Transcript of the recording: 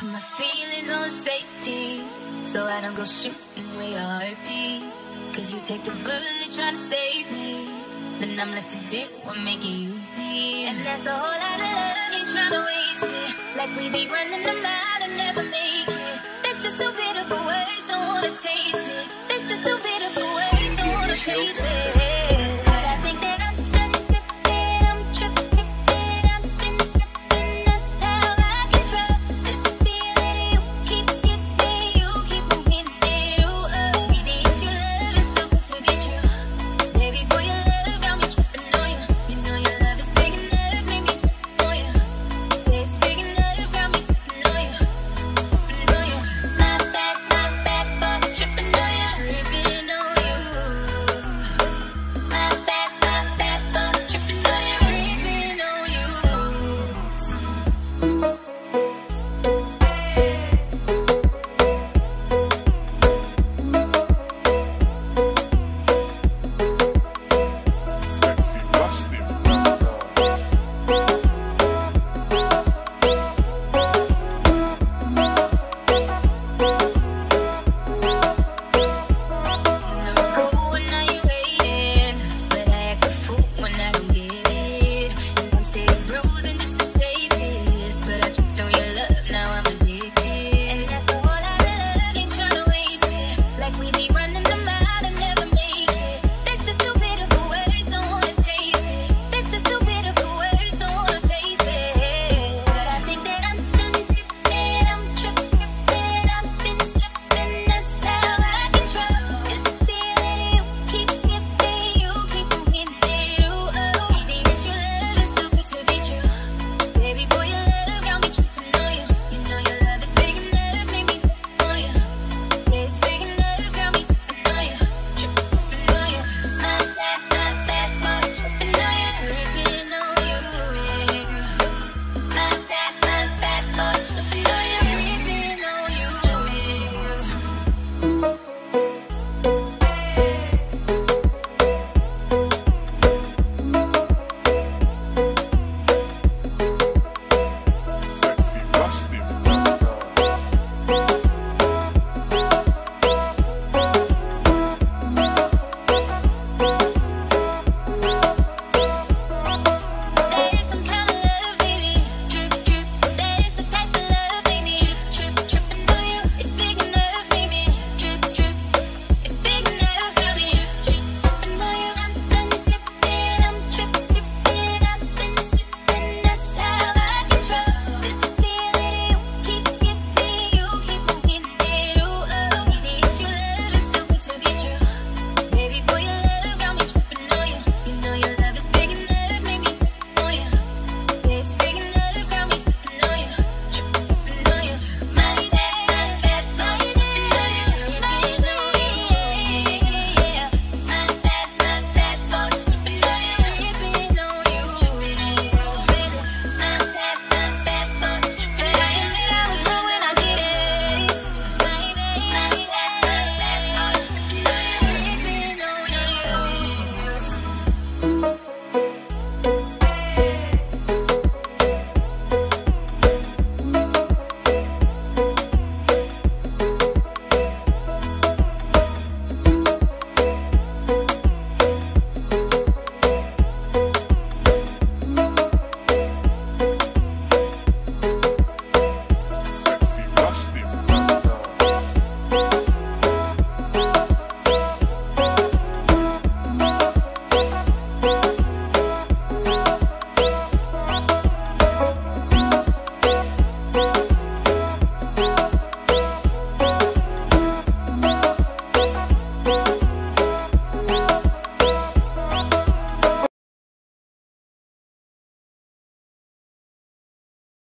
My feelings on safety, so I don't go shooting where your heart beat. Cause you take the bullet trying to save me, then I'm left to do what making you bleed. And that's a whole lot of love, ain't trying to waste it. Like we be running them out and never make it. That's just too bitter for words, don't wanna taste